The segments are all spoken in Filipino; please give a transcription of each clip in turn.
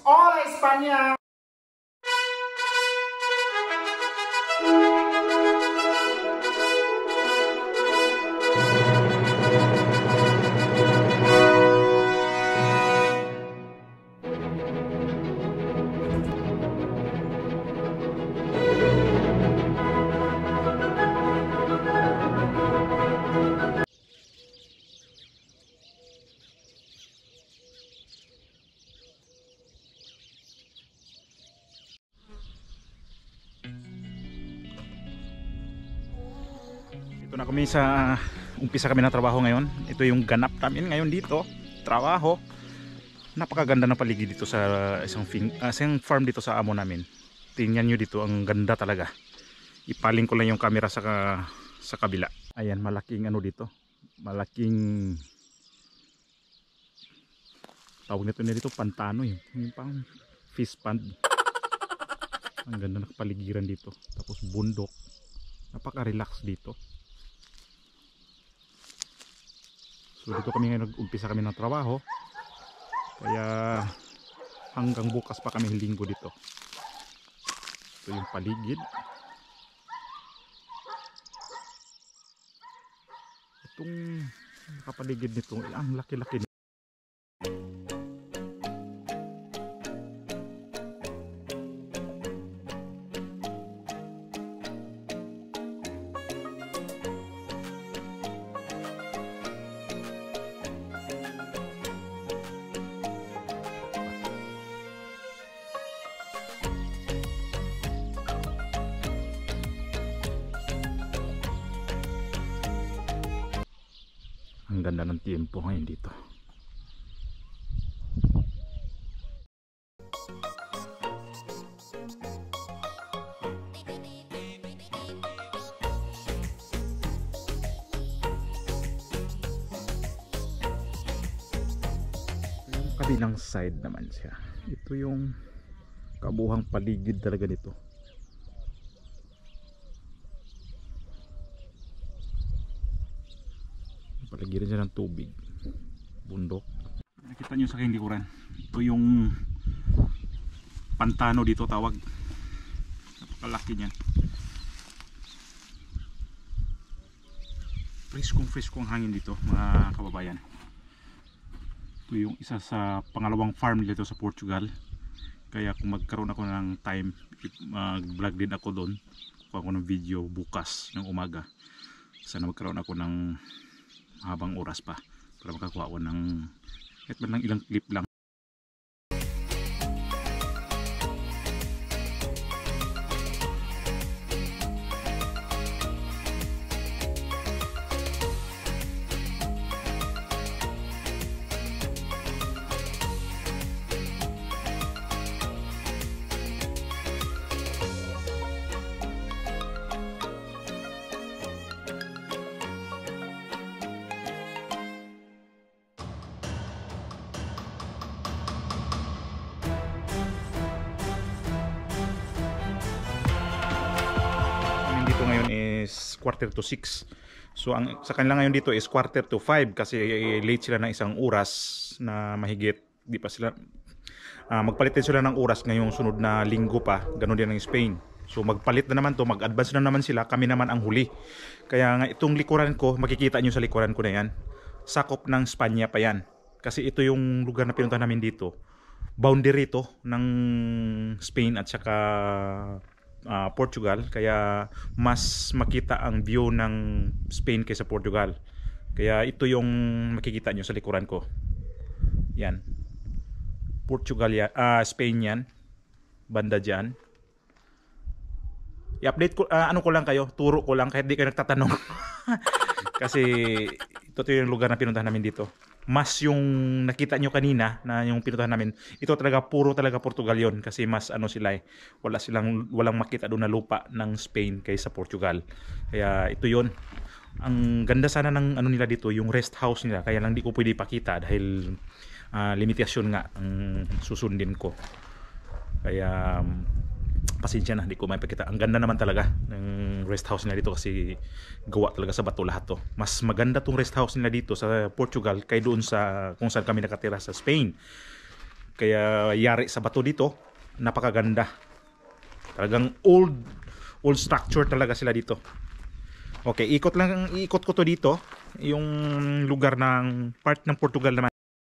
Hola España! Ito na kami sa umpisa kami ng trabaho ngayon. Ito yung ganap namin ngayon dito, trabaho. Napakaganda ng paligid dito sa isang farm dito sa amo namin. Tingnan nyo dito, ang ganda talaga. Ipaling ko lang yung camera sa kabila. Ayan, malaking ano dito. Malaking tawag nito dito pantano yun. Yung pang fish pond. Ang ganda ng paligiran dito. Tapos bundok. Napaka-relax dito. So dito kami ngayon nag-umpisa kami ng trabaho. Kaya hanggang bukas pa kami linggo dito. Ito yung paligid. Itong nakapaligid nito, ang laki-laki. Ang ganda ng tiempo ngayon dito. Yung kabilang side naman siya. Ito yung kabuhang paligid talaga nito. Palagiran siya ng tubig, bundok. Nakita nyo sa aking likuran, ito yung pantano dito tawag. Napakalaki niyan. Friskong hangin dito mga kababayan. Ito yung isa sa pangalawang farm dito sa Portugal. Kaya kung magkaroon ako ng time, mag-vlog din ako doon. Kuha ko ng video bukas ng umaga. Sana magkaroon ako ng habang oras pa para makakuha ko ng kahit man lang ilang clip lang. Dito ngayon is 5:45. So sa kanila ngayon dito is 4:45 kasi late sila ng isang oras na mahigit. Di pa sila magpalit din sila ng oras ngayong sunod na linggo pa. Ganon din ng Spain. So magpalit na naman to, mag-advance na naman sila, kami naman ang huli. Kaya nga itong likuran ko, makikita nyo sa likuran ko na yan, sakop ng Spanya pa yan. Kasi ito yung lugar na pinuntahan namin dito. Boundary to ng Spain at saka Portugal, kaya mas makita ang view ng Spain kaysa Portugal. Kaya ito yung makikita nyo sa likuran ko. Yan. Portugal yan, Spain yan. Banda dyan. I-update ko, ano ko lang kayo, turo ko lang kahit di kayo nagtatanong. Kasi ito yung lugar na pinuntahan namin dito. Mas yung nakita nyo kanina na yung pinuntahan namin, ito talaga puro talaga Portugal yon, kasi mas ano sila walang makita doon na lupa ng Spain kaysa Portugal. Kaya ito yon. Ang ganda sana ng ano nila dito, yung rest house nila, kaya lang di ko pwede ipakita dahil limitasyon nga ang susundin ko. Kaya pasensya na, di ko maipakita. Ang ganda naman talaga ng rest house nila dito kasi gawa talaga sa bato lahat to. Mas maganda tong rest house nila dito sa Portugal kay doon sa kung saan kami nakatira sa Spain. kaya yari sa bato dito. Napakaganda. Talagang old structure talaga sila dito. Okay, ikot ko to dito, yung lugar ng part ng Portugal naman.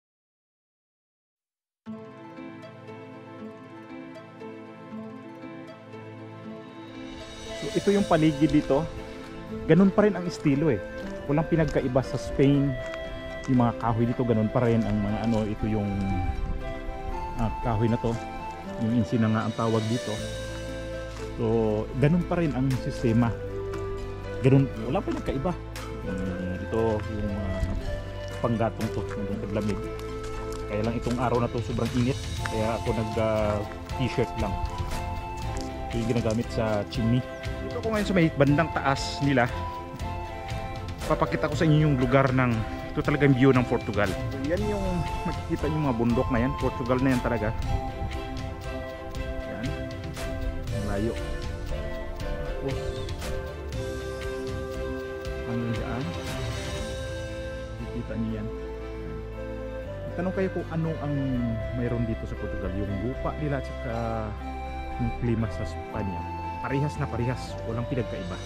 So ito yung paligid dito. Ganun pa rin ang estilo eh. Walang pinagkaiba sa Spain. Yung mga kahoy dito ganun pa rin ang mga ano, ito yung kahoy na to. Yung insina nga ang tawag dito. So ganun pa rin ang sistema. Ganun, wala pa nagkaiba. Ito yung panggatong to, yung taglamig. Kaya lang itong araw na to sobrang init, kaya ako nag t-shirt lang. Ito yung ginagamit sa chimney. Dito ko ngayon sa may bandang taas nila, papakita ko sa inyo yung lugar ng, ito talagang view ng Portugal. Yan yung makikita yung mga bundok na yan, Portugal na yan talaga. Yan, malayo. Tapos hanggang dyan, nakikita niyo yan. Tanong kayo kung ano ang mayroon dito sa Portugal, yung lupa nila at saka yung klima sa Spanya. Parehas na parehas, walang pinagkaiba.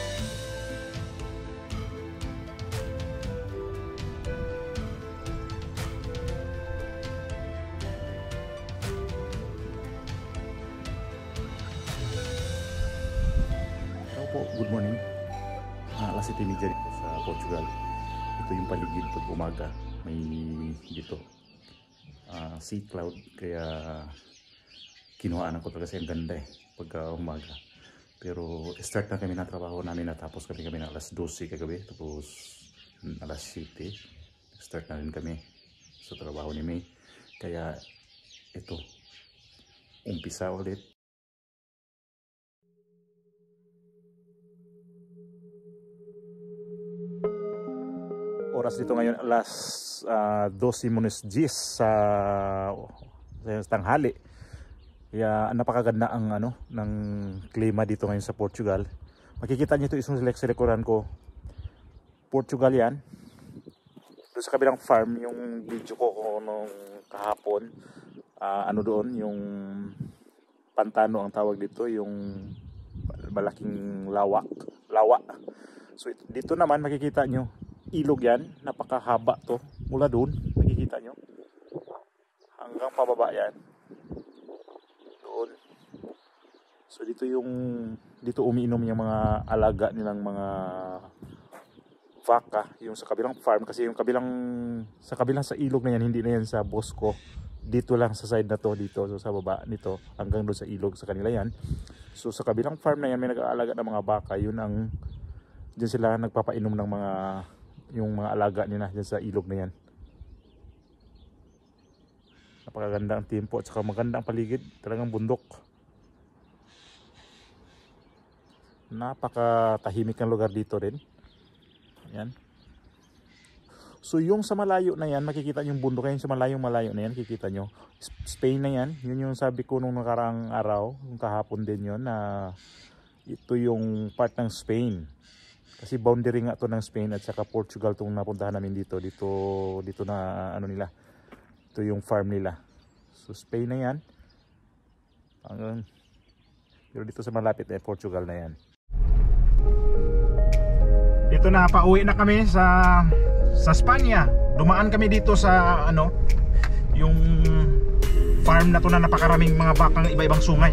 Hello po, good morning. Alas 7:30 dito sa Portugal. Ito yung paligid pag umaga. May dito sea cloud, kaya kinuhaan ko talaga, kasi ang ganda eh pagka umaga. Pero start na kami ng trabaho namin, natapos kami na alas 12 kagabi, tapos alas 7 start na rin kami sa trabaho ni May, kaya ito umpisa ulit. Oras dito ngayon alas 12:10 sa tanghali. Kaya napakaganda ang ng klima dito ngayon sa Portugal. Makikita niyo ito isang sa likuran ko. Portugal yan. Doon sa kabilang farm, yung video ko nung kahapon, doon, yung pantano ang tawag dito, yung malaking lawa. So dito naman makikita nyo, ilog yan, napakahaba to. Mula doon, makikita nyo, hanggang pababa yan. Doon. So dito umiinom yung mga alaga nilang mga vaca, yung sa kabilang farm, kasi yung sa kabilang sa ilog na yan, hindi na yan sa Bosco. Dito lang sa side na to, dito so sa baba nito, hanggang doon sa ilog sa kanila yan. So sa kabilang farm na yan, may nag-aalaga ng mga baka, yun ang diyan sila nagpapainom ng yung mga alaga nila diyan sa ilog na yan. Napakaganda ang tempo at saka maganda ang paligid, talagang bundok. Napakatahimik ang lugar dito rin. Yan. So yung sa malayo na yan, makikita yung bundok yan, sa malayo na yan, makikita nyo. Spain na yan, yun yung sabi ko nung nakaraang araw, yung kahapon din yun, na ito yung part ng Spain. Kasi boundary nga to ng Spain at saka Portugal itong napuntahan namin dito na nila. Ito yung farm nila. So Spain na yan. Pero dito sa malapit Portugal na yan. Dito na, pauwi na kami sa Spanya. Dumaan kami dito sa yung farm na to na napakaraming mga bakang iba-ibang sungay.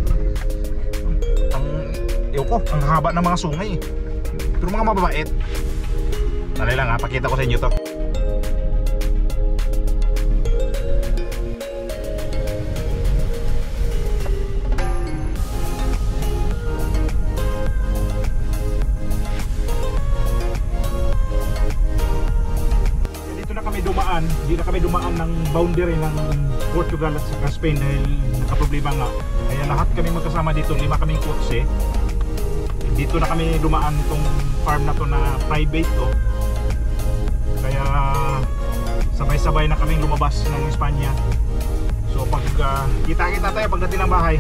Ang haba ng mga sungay. Pero mga mababait. Dali lang pakita ko sa inyo to. Hindi na kami dumaan ng boundary ng Portugal at saka Spain dahil nakaproblema nga. Kaya lahat kami magkasama dito, 5 kaming kotse. Dito na kami dumaan itong farm na to na private to. Kaya sabay-sabay na kaming lumabas ng Espanya. So pag kita-kita tayo pagdating ng bahay.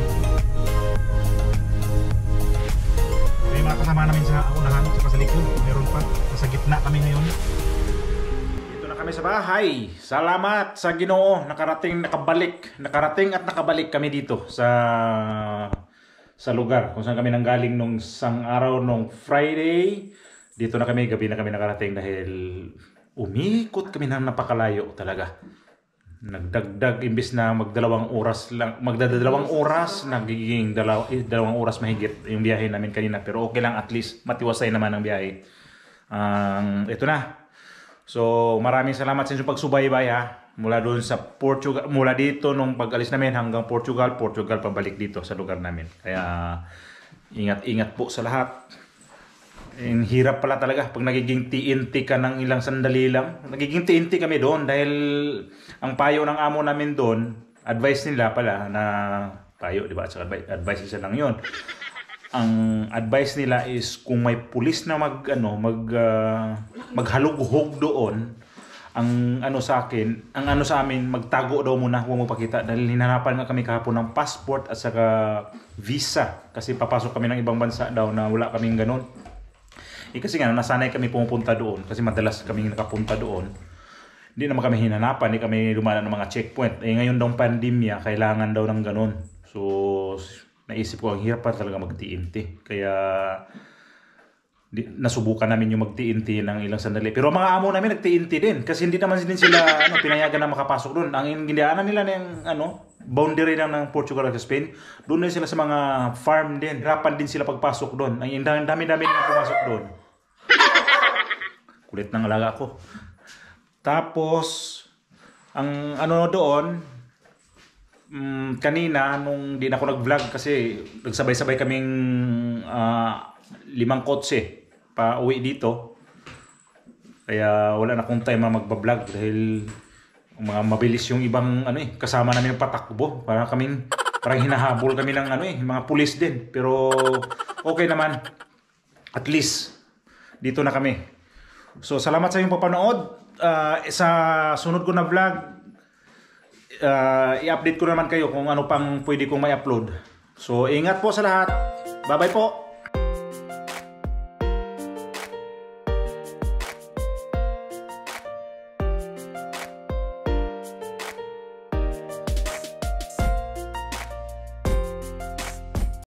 May mga kasama namin sa unahan at sa likod. Meron pa. Sa gitna kami ngayon. Kami sa bahay. Salamat sa Ginoo. Nakarating at nakabalik kami dito sa lugar kung saan kami nanggaling nung isang araw nung Friday. Dito na kami, gabi na kami nakarating dahil umikot kami ng napakalayo talaga. Nagdagdag imbis na magdalawang oras, nagiging dalawang oras mahigit yung biyahe namin kanina. Pero okay lang, at least matiwasay naman ang biyahe. Ito na. So maraming salamat sa inyong pagsubaybay ha. Mula doon sa Portugal, mula dito nung pag-alis namin hanggang Portugal pabalik dito sa lugar namin. Kaya ingat-ingat po sa lahat. Ang hirap pala talaga pag nagiging TNT ka ng ilang sandali lang. Nagiging TNT kami doon dahil ang payo ng amo namin doon, advice nila pala na payo, di ba? At advice isa lang 'yon. Ang advice nila is kung may pulis na maghalughog doon, ang sa amin, magtago daw muna, huwag magpakita dahil hinanapan nga kami kahapon ng passport at saka visa kasi papasok kami ng ibang bansa daw na wala kaming ganun. Kasi nga nasanay kami pumupunta doon kasi madalas kami nakapunta doon. Hindi naman kami hinanapan, hindi kami dumaan ng mga checkpoint. Ngayon daw pandemya, kailangan daw ng ganun. So naisip ko, ang hirap pa talaga mag-TNT. Kaya nasubukan namin yung mag-TNT ng ilang sandali. Pero mga amo namin nag-TNT din kasi hindi naman din sila pinayagan na makapasok doon. Ang gindianan nila ng boundary lang ng Portugal at Spain. Doon din sila sa mga farm din. Hirapan din sila pagpasok doon. Ang dami-dami na pumasok doon. Kulit ng alaga ko. Tapos ang doon, kanina nung di na ako nag-vlog kasi nagsabay-sabay kaming 5 kotse pa uwi dito. Kaya wala na akong time magba-vlog dahil mga mabilis yung ibang kasama namin patakbo. Parang hinahabol kami ng mga pulis din. Pero okay naman. At least dito na kami. So salamat sa inyong papanood. Sa sunod ko na vlog, i-update ko naman kayo kung ano pang pwede kong may upload. So ingat po sa lahat. Bye bye po.